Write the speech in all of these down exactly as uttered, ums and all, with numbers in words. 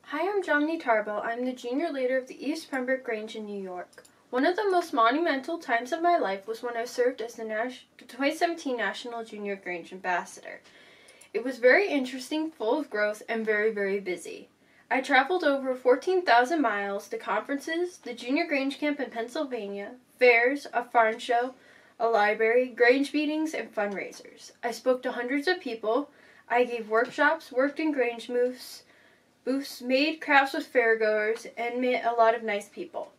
Hi, I'm Jomny Tarbo. I'm the junior leader of the East Pembroke Grange in New York. One of the most monumental times of my life was when I served as the, Nas- the twenty seventeen National Junior Grange Ambassador. It was very interesting, full of growth, and very, very busy. I traveled over fourteen thousand miles to conferences, the Junior Grange Camp in Pennsylvania, fairs, a farm show, a library, Grange meetings, and fundraisers. I spoke to hundreds of people. I gave workshops, worked in Grange moves, booths, made crafts with fairgoers, and met a lot of nice people.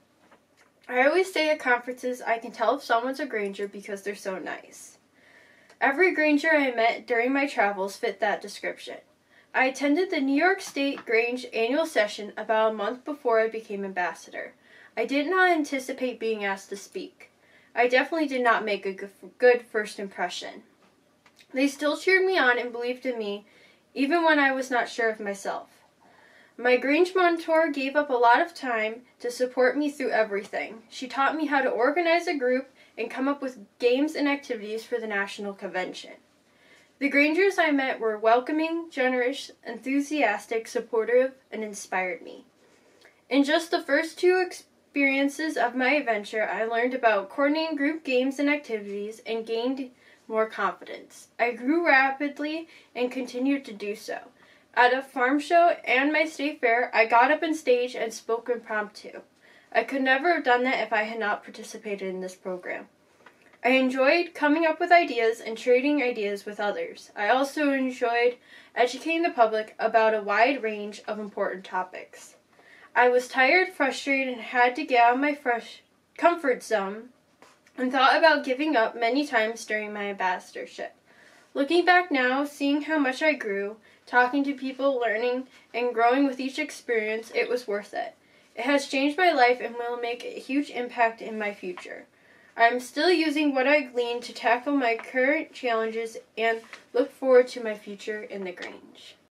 I always say at conferences I can tell if someone's a Granger because they're so nice. Every Granger I met during my travels fit that description. I attended the New York State Grange annual session about a month before I became ambassador. I did not anticipate being asked to speak. I definitely did not make a good first impression. They still cheered me on and believed in me, even when I was not sure of myself. My Grange mentor gave up a lot of time to support me through everything. She taught me how to organize a group and come up with games and activities for the National Convention. The Grangers I met were welcoming, generous, enthusiastic, supportive, and inspired me. In just the first two experiences of my adventure, I learned about coordinating group games and activities and gained more confidence. I grew rapidly and continued to do so. At a farm show and my state fair, I got up on stage and spoke impromptu. I could never have done that if I had not participated in this program. I enjoyed coming up with ideas and trading ideas with others. I also enjoyed educating the public about a wide range of important topics. I was tired, frustrated, and had to get out of my fresh comfort zone and thought about giving up many times during my ambassadorship. Looking back now, seeing how much I grew, talking to people, learning, and growing with each experience, it was worth it. It has changed my life and will make a huge impact in my future. I am still using what I gleaned to tackle my current challenges and look forward to my future in the Grange.